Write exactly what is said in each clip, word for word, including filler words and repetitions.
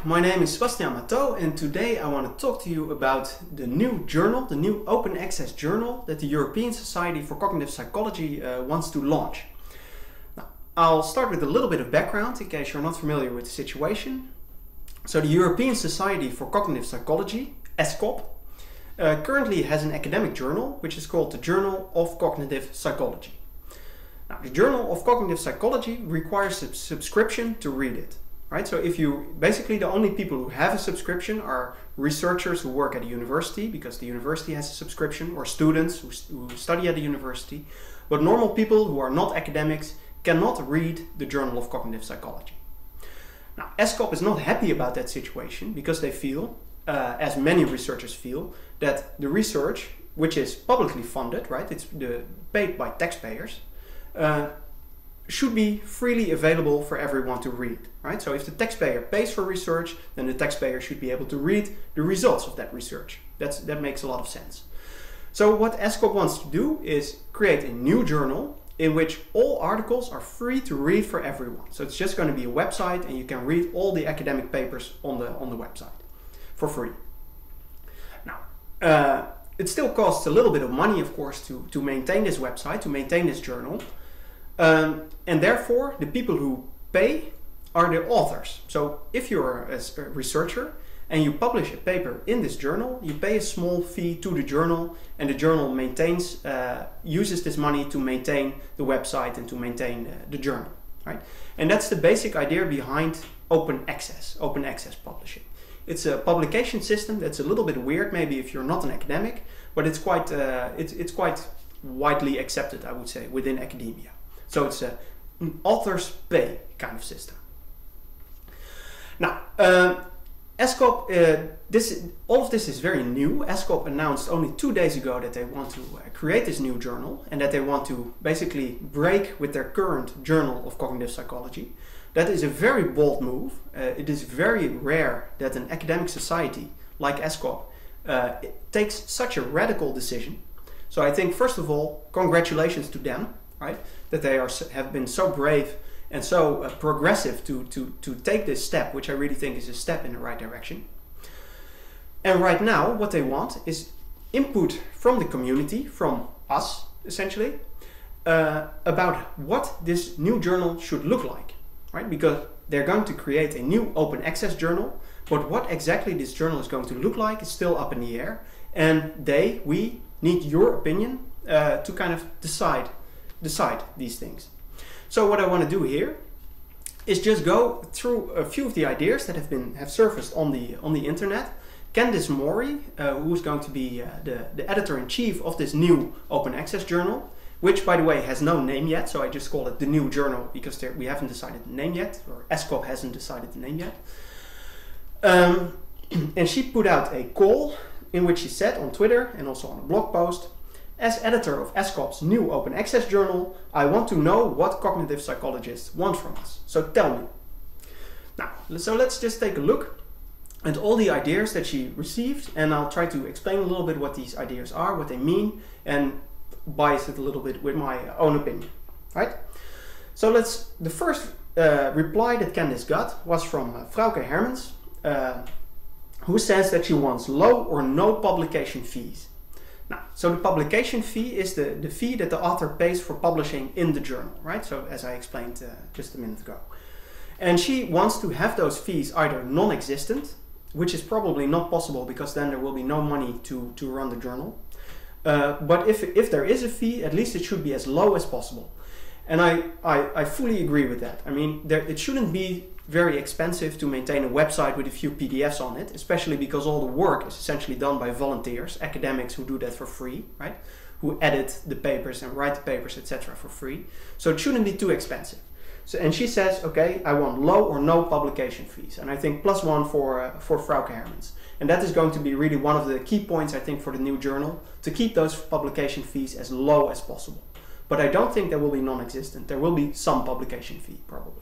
my name is Sebastian Matteau, and today I want to talk to you about the new journal, the new open access journal that the European Society for Cognitive Psychology uh, wants to launch. Now, I'll start with a little bit of background in case you're not familiar with the situation. So the European Society for Cognitive Psychology, ESCOP, uh, currently has an academic journal which is called the Journal of Cognitive Psychology. Now, the Journal of Cognitive Psychology requires a subscription to read it. Right? So if you, basically the only people who have a subscription are researchers who work at a university, because the university has a subscription, or students who, who study at a university. But normal people who are not academics cannot read the Journal of Cognitive Psychology. Now, ESCOP is not happy about that situation because they feel, uh, as many researchers feel, that the research, which is publicly funded, right, it's the, paid by taxpayers, uh, should be freely available for everyone to read, right? So if the taxpayer pays for research, then the taxpayer should be able to read the results of that research. That's, that makes a lot of sense. So what ESCOP wants to do is create a new journal in which all articles are free to read for everyone. So it's just going to be a website and you can read all the academic papers on the, on the website for free. Now, uh, it still costs a little bit of money, of course, to, to maintain this website, to maintain this journal. Um, and therefore, the people who pay are the authors. So if you're a, a researcher and you publish a paper in this journal, you pay a small fee to the journal, and the journal maintains, uh, uses this money to maintain the website and to maintain uh, the journal, right? And that's the basic idea behind open access, open access publishing. It's a publication system that's a little bit weird, maybe if you're not an academic, but it's quite, uh, it's, it's quite widely accepted, I would say, within academia. So it's a, an authors pay kind of system. Now, uh, ESCOP, uh, this, all of this is very new. ESCOP announced only two days ago that they want to uh, create this new journal and that they want to basically break with their current Journal of Cognitive Psychology. That is a very bold move. Uh, it is very rare that an academic society like ESCOP uh, takes such a radical decision. So I think, first of all, congratulations to them. Right? That they are, have been so brave and so uh, progressive to, to, to take this step, which I really think is a step in the right direction. And right now, what they want is input from the community, from us, essentially, uh, about what this new journal should look like. Right? Because they're going to create a new open access journal, but what exactly this journal is going to look like is still up in the air. And they, we, need your opinion uh, to kind of decide decide these things. So what I want to do here is just go through a few of the ideas that have been have surfaced on the on the internet. Candice Mori, uh, who is going to be uh, the, the editor-in-chief of this new open access journal, which by the way has no name yet, so I just call it the new journal because there, we haven't decided the name yet, or ESCOP hasn't decided the name yet. Um, and she put out a call in which she said on Twitter and also on a blog post, "As editor of ESCOP's new open access journal, I want to know what cognitive psychologists want from us. So tell me." Now, so let's just take a look at all the ideas that she received, and I'll try to explain a little bit what these ideas are, what they mean, and bias it a little bit with my own opinion, right? So let's, the first uh, reply that Candice got was from uh, Frauke Hermans, uh, who says that she wants low or no publication fees. Now, so the publication fee is the, the fee that the author pays for publishing in the journal, right? So as I explained uh, just a minute ago. And she wants to have those fees either non-existent, which is probably not possible because then there will be no money to, to run the journal. Uh, but if, if there is a fee, at least it should be as low as possible. And I, I, I fully agree with that. I mean, there, it shouldn't be very expensive to maintain a website with a few P D Fs on it, especially because all the work is essentially done by volunteers, academics who do that for free, right? Who edit the papers and write the papers, et cetera for free. So it shouldn't be too expensive. So, and she says, okay, I want low or no publication fees. And I think plus one for, uh, for Frauke Hermans. And that is going to be really one of the key points, I think, for the new journal, to keep those publication fees as low as possible. But I don't think they will be non-existent. There will be some publication fee, probably.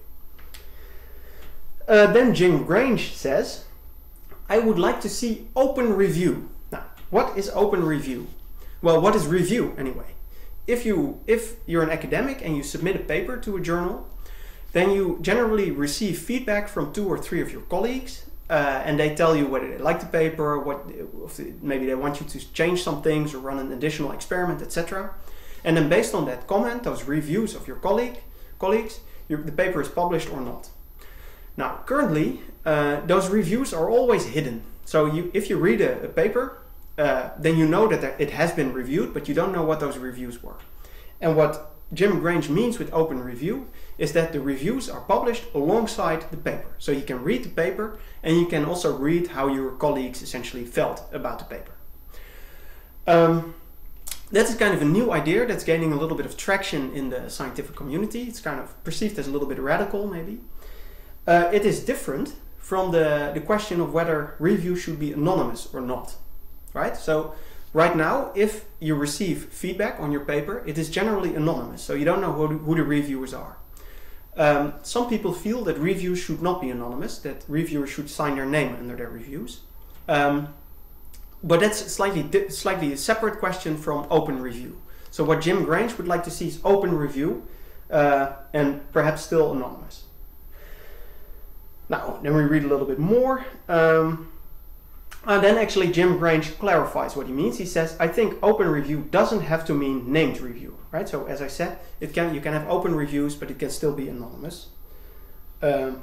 Uh, then Jim Grange says, I would like to see open review. Now, what is open review? Well, what is review anyway? If, you, if you're an academic and you submit a paper to a journal, then you generally receive feedback from two or three of your colleagues uh, and they tell you whether they like the paper, what if they, maybe they want you to change some things or run an additional experiment, et cetera. And then based on that comment, those reviews of your colleague, colleagues, your, the paper is published or not. Now, currently, uh, those reviews are always hidden. So you, if you read a, a paper, uh, then you know that it has been reviewed, but you don't know what those reviews were. And what Jim Grange means with open review is that the reviews are published alongside the paper. So you can read the paper and you can also read how your colleagues essentially felt about the paper. Um, that's kind of a new idea that's gaining a little bit of traction in the scientific community. It's kind of perceived as a little bit radical, maybe. Uh, it is different from the, the question of whether reviews should be anonymous or not, right? So right now, if you receive feedback on your paper, it is generally anonymous, so you don't know who, who the reviewers are. Um, some people feel that reviews should not be anonymous, that reviewers should sign their name under their reviews. Um, but that's slightly, slightly a separate question from open review. So what Jim Grange would like to see is open review uh, and perhaps still anonymous. Now, then we read a little bit more. Um, And then actually Jim Grange clarifies what he means. He says, I think open review doesn't have to mean named review, right? So as I said, it can, you can have open reviews, but it can still be anonymous. Um,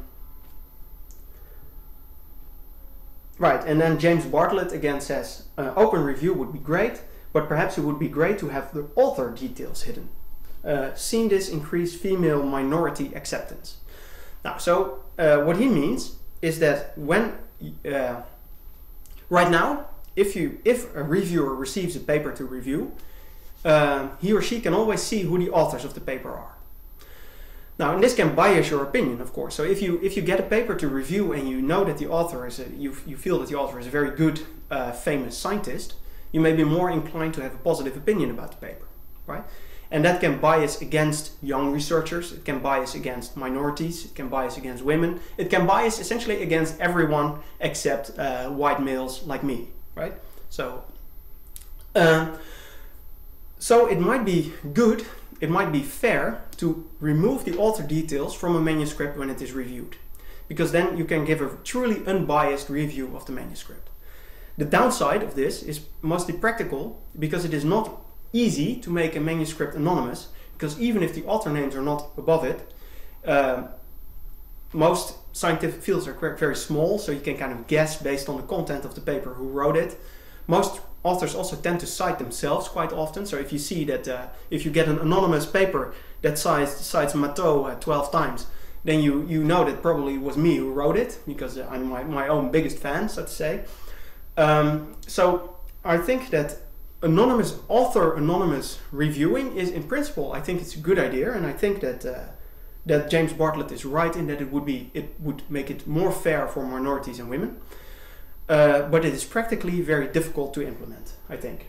right, and then James Bartlett again says, uh, open review would be great, but perhaps it would be great to have the author details hidden. Uh, seeing this increase female minority acceptance. Now, so uh, what he means is that when uh, right now, if you if a reviewer receives a paper to review, uh, he or she can always see who the authors of the paper are. Now, and this can bias your opinion, of course. So if you if you get a paper to review and you know that the author is a, you you feel that the author is a very good, uh, famous scientist, you may be more inclined to have a positive opinion about the paper, right? And that can bias against young researchers. It can bias against minorities. It can bias against women. It can bias essentially against everyone except uh, white males like me, right? So, uh, so it might be good, it might be fair to remove the author details from a manuscript when it is reviewed, because then you can give a truly unbiased review of the manuscript. The downside of this is mostly practical, because it is not easy to make a manuscript anonymous, because even if the author names are not above it, uh, most scientific fields are very small, so you can kind of guess based on the content of the paper who wrote it. Most authors also tend to cite themselves quite often, so if you see that uh, if you get an anonymous paper that cites, cites Matteu uh, twelve times, then you, you know that probably was me who wrote it, because uh, I'm my, my own biggest fan, so to say. Um, so I think that anonymous author anonymous reviewing is, in principle, I think it's a good idea, and I think that uh, that James Bartlett is right in that it would be it would make it more fair for minorities and women, uh, but it is practically very difficult to implement, I think.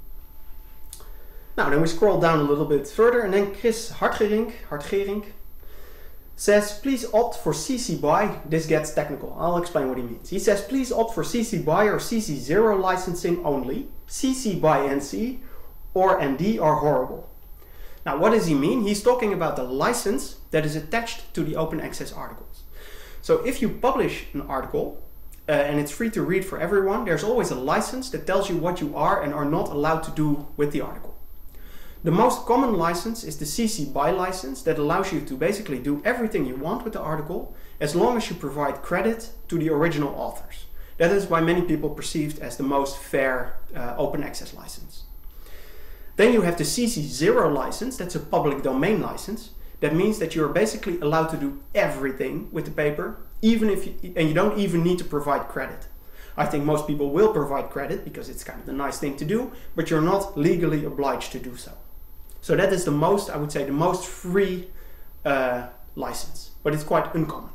Now then we scroll down a little bit further, and then Chris Hartgerink, Hartgerink says, please opt for C C B Y. This gets technical. I'll explain what he means. He says, please opt for C C B Y or C C zero licensing only. C C B Y N C or N D are horrible. Now, what does he mean? He's talking about the license that is attached to the open access articles. So if you publish an article uh, and it's free to read for everyone, there's always a license that tells you what you are and are not allowed to do with the article. The most common license is the C C B Y license that allows you to basically do everything you want with the article as long as you provide credit to the original authors. That is why many people perceived as the most fair uh, open access license. Then you have the C C zero license, that's a public domain license. That means that you are basically allowed to do everything with the paper, even if you, and you don't even need to provide credit. I think most people will provide credit because it's kind of the nice thing to do, but you're not legally obliged to do so. So that is the most, I would say, the most free uh, license, but it's quite uncommon.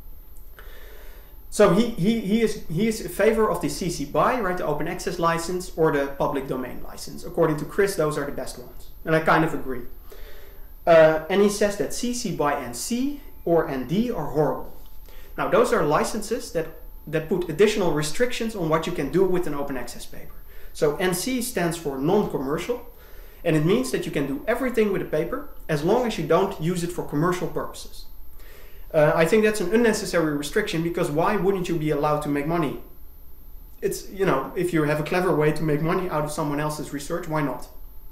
So he, he, he, is, he is in favor of the C C B Y, right, the open access license, or the public domain license. According to Chris, those are the best ones. And I kind of agree. Uh, and he says that C C B Y N C or N D are horrible. Now, those are licenses that, that put additional restrictions on what you can do with an open access paper. So N C stands for non-commercial. And it means that you can do everything with a paper as long as you don't use it for commercial purposes. Uh, I think that's an unnecessary restriction, because why wouldn't you be allowed to make money? It's, you know, if you have a clever way to make money out of someone else's research, why not?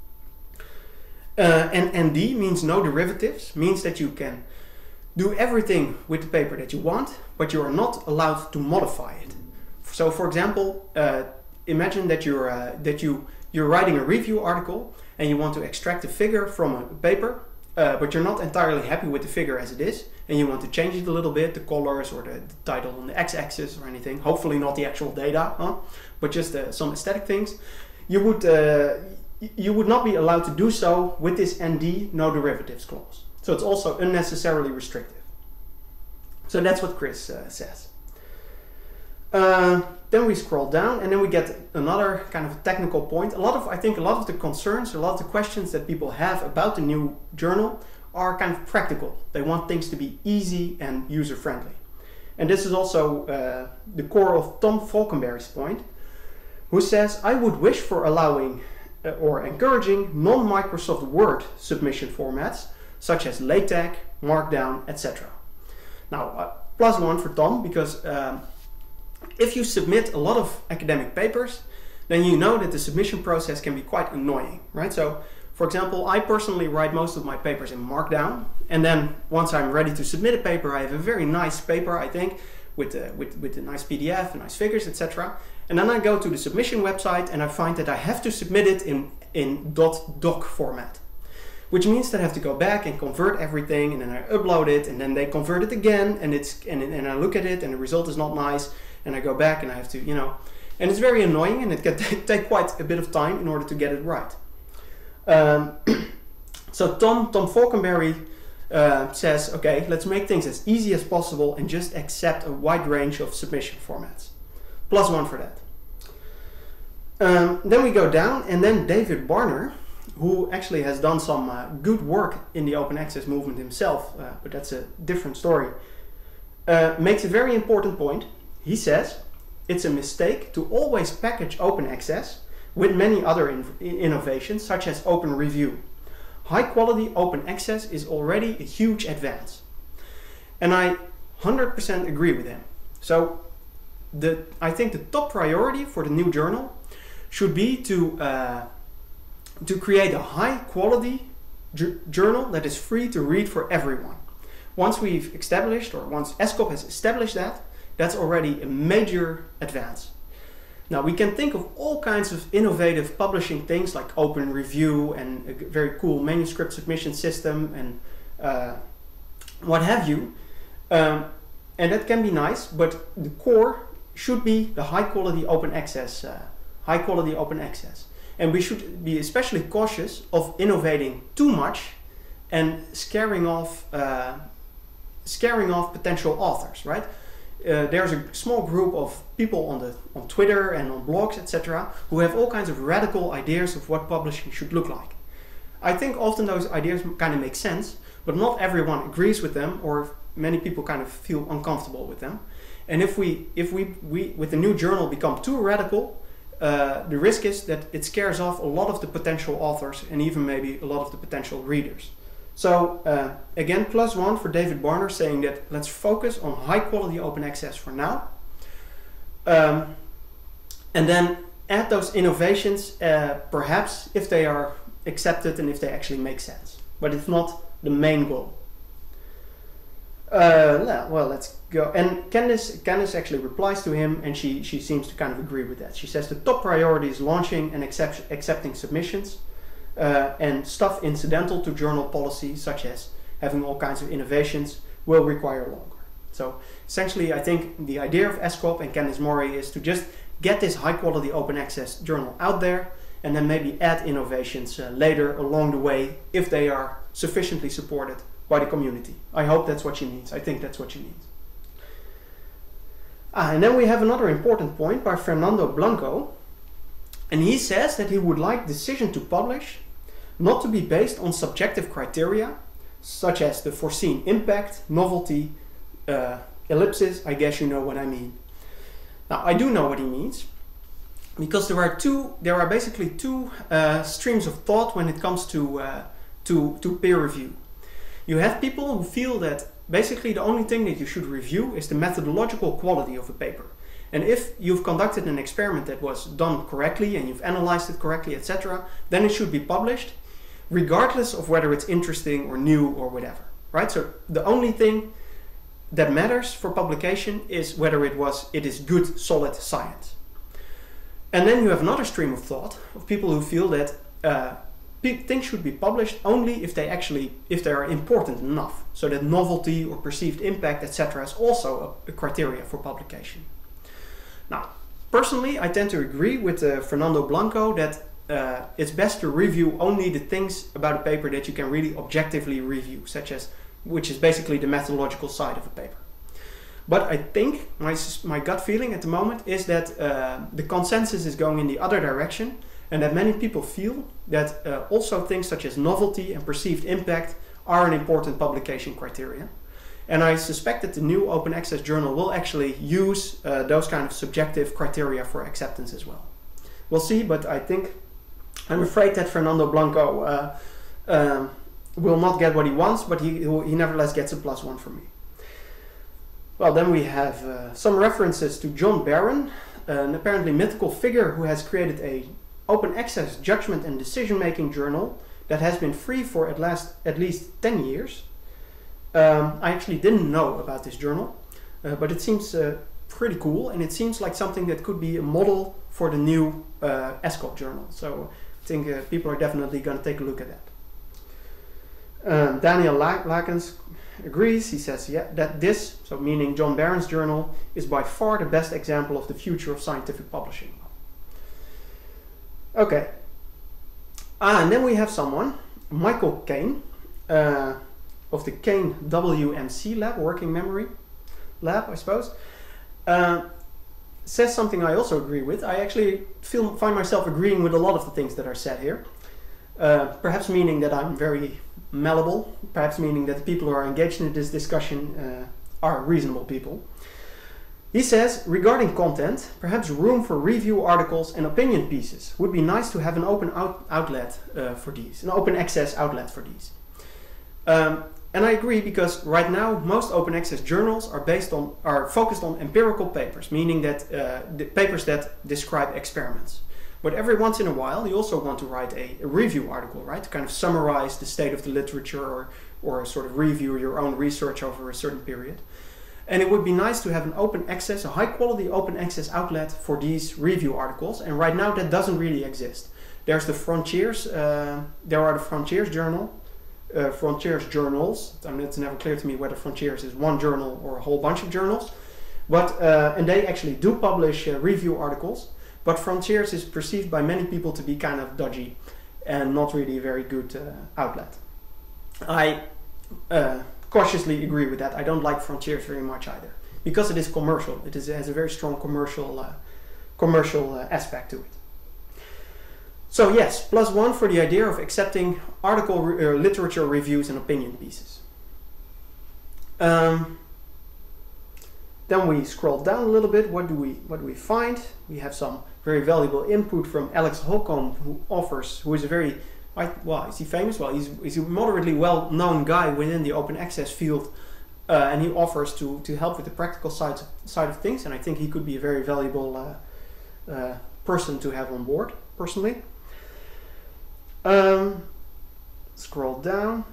Uh, and N D means no derivatives, means that you can do everything with the paper that you want, but you are not allowed to modify it. So, for example, uh, imagine that you're uh, that you you're writing a review article and you want to extract a figure from a paper, uh, but you're not entirely happy with the figure as it is, and you want to change it a little bit, the colors or the, the title on the x-axis or anything. Hopefully not the actual data, huh? But just uh, some aesthetic things. You would uh, you would not be allowed to do so with this N D no derivatives clause. So it's also unnecessarily restrictive. So that's what Chris uh, says. Uh, then we scroll down and then we get another kind of technical point. A lot of, I think a lot of the concerns, a lot of the questions that people have about the new journal are kind of practical. They want things to be easy and user-friendly. And this is also uh, the core of Tom Falkenberry's point, who says, I would wish for allowing uh, or encouraging non-Microsoft Word submission formats, such as LaTeX, Markdown, et cetera. Now, uh, plus one for Tom, because um, if you submit a lot of academic papers, then you know that the submission process can be quite annoying, right? So, for example, I personally write most of my papers in Markdown, and then once I'm ready to submit a paper, I have a very nice paper, I think, with a, with, with a nice P D F, nice figures, et cetera. And then I go to the submission website and I find that I have to submit it in, in .doc format, which means that I have to go back and convert everything, and then I upload it, and then they convert it again, and it's and, and I look at it, and the result is not nice, and I go back and I have to, you know, and it's very annoying, and it can take quite a bit of time in order to get it right. Um, so Tom, Tom Falkenberry uh, says, okay, let's make things as easy as possible and just accept a wide range of submission formats. Plus one for that. Um, then we go down, and then David Barner, who actually has done some uh, good work in the open access movement himself, uh, but that's a different story, uh, makes a very important point. He says, it's a mistake to always package open access with many other in innovations, such as open review. High quality open access is already a huge advance. And I one hundred percent agree with him. So the, I think the top priority for the new journal should be to, uh, to create a high quality journal that is free to read for everyone. Once we've established, or once ESCOP has established that, that's already a major advance. Now we can think of all kinds of innovative publishing things like open review and a very cool manuscript submission system and uh, what have you. Um, and that can be nice, but the core should be the high quality open access, uh, high quality open access. And we should be especially cautious of innovating too much and scaring off, uh, scaring off potential authors, right? Uh, there's a small group of people on the on Twitter and on blogs, et cetera, who have all kinds of radical ideas of what publishing should look like. I think often those ideas kind of make sense, but not everyone agrees with them, or many people kind of feel uncomfortable with them. And if we, if we, we with the new journal become too radical, uh, the risk is that it scares off a lot of the potential authors and even maybe a lot of the potential readers. So uh, again, plus one for David Barner, saying that let's focus on high quality open access for now. Um, and then add those innovations, uh, perhaps if they are accepted and if they actually make sense. But it's not the main goal. Uh, well, let's go. And Candice, Candice actually replies to him, and she, she seems to kind of agree with that. She says the top priority is launching and accept, accepting submissions. Uh, and stuff incidental to journal policy, such as having all kinds of innovations, will require longer. So essentially, I think the idea of ESCOP and Candice Morey is to just get this high quality open access journal out there, and then maybe add innovations uh, later along the way if they are sufficiently supported by the community. I hope that's what she means. I think that's what she means. Ah, and then we have another important point by Fernando Blanco, and he says that he would like decision to publish not to be based on subjective criteria, such as the foreseen impact, novelty, uh, ellipsis. I guess you know what I mean. Now, I do know what he means, because there are two, there are basically two uh, streams of thought when it comes to, uh, to, to peer review. You have people who feel that basically the only thing that you should review is the methodological quality of a paper. And if you've conducted an experiment that was done correctly and you've analyzed it correctly, et cetera, then it should be published, regardless of whether it's interesting or new or whatever, right? So the only thing that matters for publication is whether it was it is good, solid science. And then you have another stream of thought of people who feel that uh, things should be published only if they actually if they are important enough, so that novelty or perceived impact, et cetera, is also a, a criteria for publication. Now, personally, I tend to agree with uh, Fernando Blanco that uh, it's best to review only the things about a paper that you can really objectively review, such as which is basically the methodological side of a paper. But I think my, my gut feeling at the moment is that uh, the consensus is going in the other direction, and that many people feel that uh, also things such as novelty and perceived impact are an important publication criteria. And I suspect that the new open access journal will actually use uh, those kind of subjective criteria for acceptance as well. We'll see, but I think, I'm afraid that Fernando Blanco uh, um, will not get what he wants, but he, he nevertheless gets a plus one from me. Well, then we have uh, some references to John Barron, an apparently mythical figure who has created a open access judgment and decision-making journal that has been free for at, last, at least ten years. Um, I actually didn't know about this journal, uh, but it seems uh, pretty cool, and it seems like something that could be a model for the new uh, ESCOP journal. So I think uh, people are definitely going to take a look at that. Um, Daniel Lakens agrees. He says, yeah, that this, so meaning John Barron's journal, is by far the best example of the future of scientific publishing. Okay. Ah, and then we have someone, Michael Kane, uh, of the Kane W M C lab, Working Memory Lab, I suppose, uh, says something I also agree with. I actually feel, find myself agreeing with a lot of the things that are said here. Uh, perhaps meaning that I'm very malleable, perhaps meaning that the people who are engaged in this discussion uh, are reasonable people. He says, regarding content, perhaps room for review articles and opinion pieces. Would be nice to have an open out outlet uh, for these, an open access outlet for these. Um, and I agree, because right now most open access journals are based on are focused on empirical papers, meaning that uh, the papers that describe experiments. But every once in a while, you also want to write a, a review article, right? To kind of summarize the state of the literature, or, or sort of review your own research over a certain period. And it would be nice to have an open access, a high quality open access outlet for these review articles. And right now that doesn't really exist. There's the Frontiers, uh, there are the Frontiers journal, uh, Frontiers journals. I mean, it's never clear to me whether Frontiers is one journal or a whole bunch of journals. But, uh, and they actually do publish uh, review articles. But Frontiers is perceived by many people to be kind of dodgy and not really a very good uh, outlet. I uh, cautiously agree with that. I don't like Frontiers very much either, because it is commercial. It, is, it has a very strong commercial, uh, commercial uh, aspect to it. So yes, plus one for the idea of accepting article re uh, literature reviews and opinion pieces. Um, Then we scroll down a little bit. What do we what do we find? We have some very valuable input from Alex Holcomb, who offers, who is a very, well, is he famous? Well, he's, he's a moderately well-known guy within the open access field, uh, and he offers to to help with the practical side side of things. And I think he could be a very valuable uh, uh, person to have on board, personally. Um, scroll down.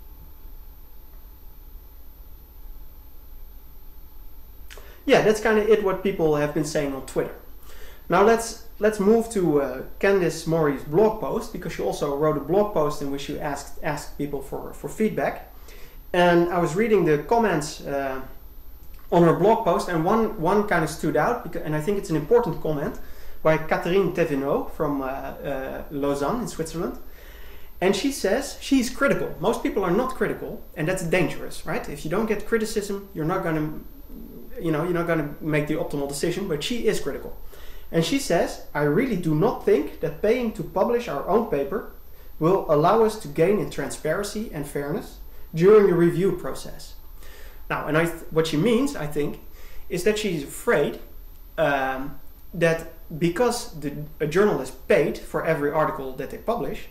Yeah, that's kind of it, what people have been saying on Twitter. Now let's let's move to uh, Candice Mori's blog post, because she also wrote a blog post in which she asked asked people for, for feedback. And I was reading the comments uh, on her blog post, and one, one kind of stood out, because, and I think it's an important comment, by Catherine Thévenot from uh, uh, Lausanne in Switzerland. And she says she's critical. Most people are not critical, and that's dangerous, right? If you don't get criticism, you're not going to you know, you're not going to make the optimal decision, but she is critical. And she says, I really do not think that paying to publish our own paper will allow us to gain in transparency and fairness during the review process. Now, and I th what she means, I think, is that she's afraid um, that because the, a journal is paid for every article that they publish,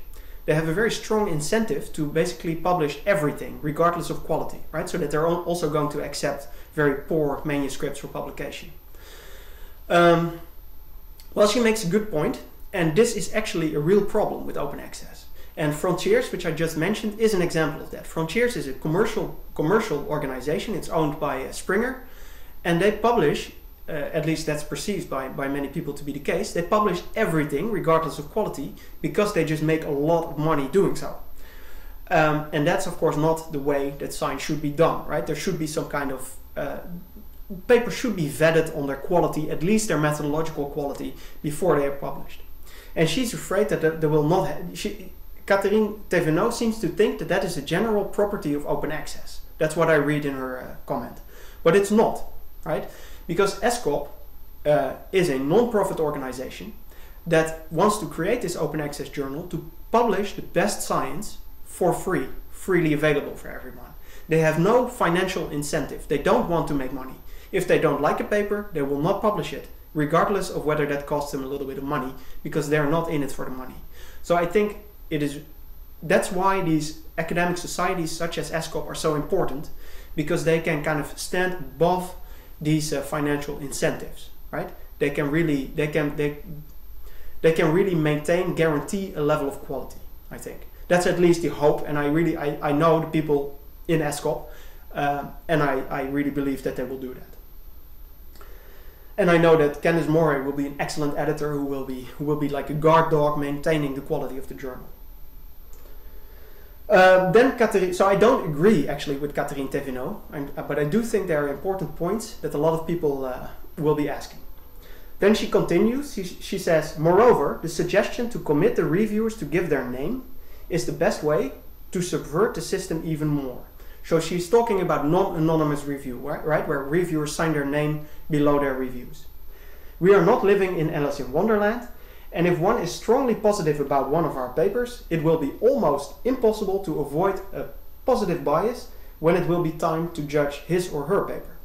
they have a very strong incentive to basically publish everything, regardless of quality, right? So that they're also going to accept very poor manuscripts for publication. Um, well, she makes a good point, and this is actually a real problem with open access. And Frontiers, which I just mentioned, is an example of that. Frontiers is a commercial commercial organization. It's owned by uh, Springer, and they publish, uh, at least that's perceived by, by many people to be the case, they publish everything regardless of quality because they just make a lot of money doing so. Um, and that's of course not the way that science should be done, right? There should be some kind of, uh, papers should be vetted on their quality, at least their methodological quality, before they are published. And she's afraid that there will not, ha she, Catherine Thévenot seems to think that that is a general property of open access. That's what I read in her uh, comment. But it's not, right? Because ESCOP uh, is a non-profit organization that wants to create this open access journal to publish the best science for free, freely available for everyone. They have no financial incentive. They don't want to make money. If they don't like a paper, they will not publish it, regardless of whether that costs them a little bit of money, because they're not in it for the money. So I think it is, that's why these academic societies such as ESCOP are so important, because they can kind of stand above these uh, financial incentives, right? They can really, they can, they, they can really maintain, guarantee a level of quality, I think. That's at least the hope, and I really, I, I know the people in ESCOP, uh, and I, I really believe that they will do that. And I know that Candice Moray will be an excellent editor who will be, who will be like a guard dog maintaining the quality of the journal. Uh, then Catherine, so I don't agree actually with Catherine Thévenot, uh, but I do think there are important points that a lot of people uh, will be asking. Then she continues, she, she says, moreover, the suggestion to commit the reviewers to give their name is the best way to subvert the system even more. So she's talking about non-anonymous review, right? right? Where reviewers sign their name below their reviews. We are not living in Alice in Wonderland, and if one is strongly positive about one of our papers, it will be almost impossible to avoid a positive bias when it will be time to judge his or her paper.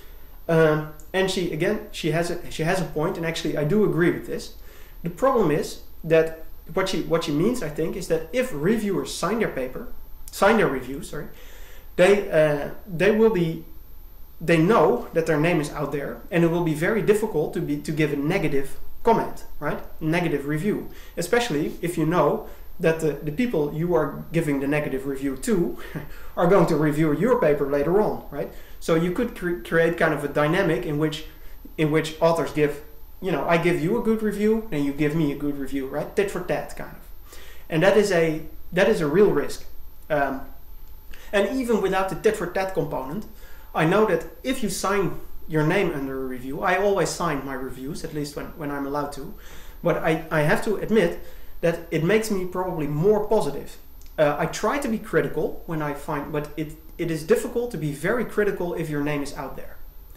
Um, and she, again, she has, a, she has a point, and actually I do agree with this. The problem is that what she, what she means, I think, is that if reviewers sign their paper, sign their review, sorry, they, uh, they will be, they know that their name is out there, and it will be very difficult to, be, to give a negative comment, right? Negative review, especially if you know that the, the people you are giving the negative review to are going to review your paper later on, right? So you could cre create kind of a dynamic in which in which authors give, you know, I give you a good review and you give me a good review, right? Tit for tat, kind of. And that is a that is a real risk. Um, and even without the tit for tat component, I know that if you sign your name under a review, I always sign my reviews, at least when, when I'm allowed to, but I, I have to admit that it makes me probably more positive. Uh, I try to be critical when I find, but it, it is difficult to be very critical if your name is out there.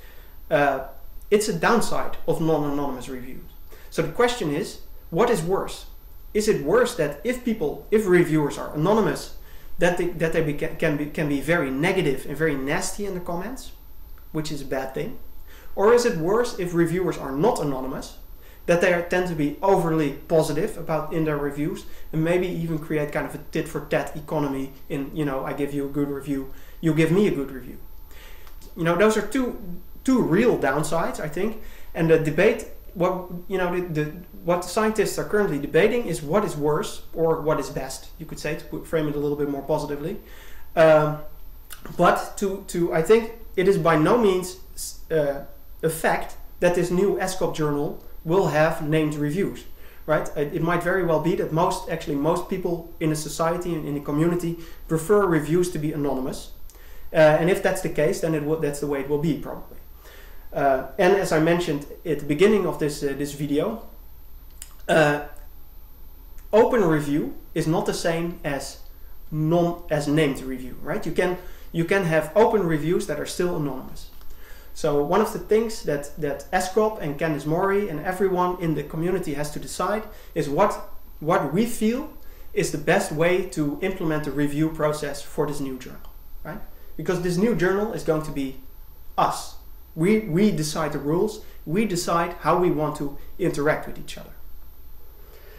Uh, it's a downside of non-anonymous reviews. So the question is, what is worse? Is it worse that if people, if reviewers are anonymous, that they, that they beca can, be, can be very negative and very nasty in the comments, which is a bad thing? Or is it worse if reviewers are not anonymous, that they are, tend to be overly positive about in their reviews, and maybe even create kind of a tit for tat economy in, you know, I give you a good review, you give me a good review. You know, those are two two real downsides, I think. And the debate, what you know, the, the what scientists are currently debating is what is worse or what is best, you could say, to put, frame it a little bit more positively. Um, but to to I think it is by no means uh, a fact that this new ESCOP journal will have named reviews, right? It, it might very well be that most, actually most people in a society and in a community prefer reviews to be anonymous. Uh, and if that's the case, then it will, that's the way it will be, probably. Uh, and as I mentioned at the beginning of this, uh, this video, uh, open review is not the same as non as named review, right? You can you can have open reviews that are still anonymous. So one of the things that that ESCOP and Candice Moray and everyone in the community has to decide is what what we feel is the best way to implement the review process for this new journal, right? Because this new journal is going to be us. We we decide the rules. We decide how we want to interact with each other.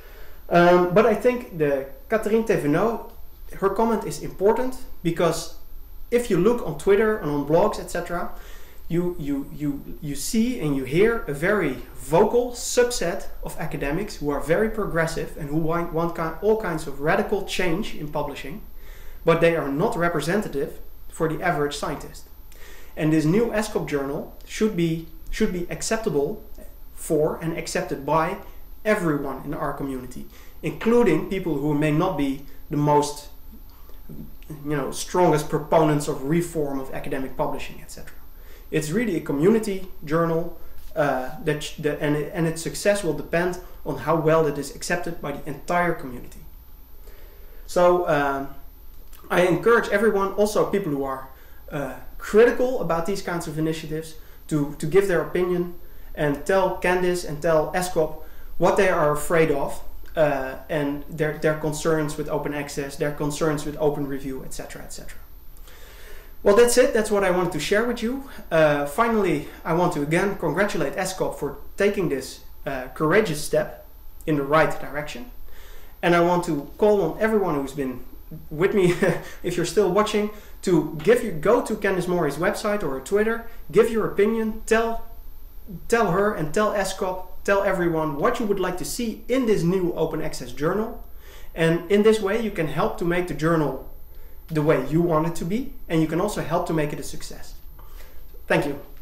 Um, but I think the Catherine Thévenot, her comment is important, because if you look on Twitter and on blogs, et cetera, you, you, you, you see and you hear a very vocal subset of academics who are very progressive and who want, want kind, all kinds of radical change in publishing, but they are not representative for the average scientist. And this new ESCOP journal should be, should be acceptable for and accepted by everyone in our community, including people who may not be the most, you know, strongest proponents of reform of academic publishing, et cetera. It's really a community journal, uh, that, that and, it, and its success will depend on how well it is accepted by the entire community. So um, I encourage everyone, also people who are uh, critical about these kinds of initiatives, to, to give their opinion and tell Candice and tell ESCOP what they are afraid of, uh, and their, their concerns with open access, their concerns with open review, et cetera, et cetera. Well, that's it. That's what I wanted to share with you. Uh, finally, I want to again congratulate ESCOP for taking this uh, courageous step in the right direction. And I want to call on everyone who's been with me, if you're still watching, to give you, go to Candice Mori's website or her Twitter, give your opinion, tell, tell her and tell ESCOP, tell everyone what you would like to see in this new open access journal. And in this way, you can help to make the journal the way you want it to be, and you can also help to make it a success. Thank you.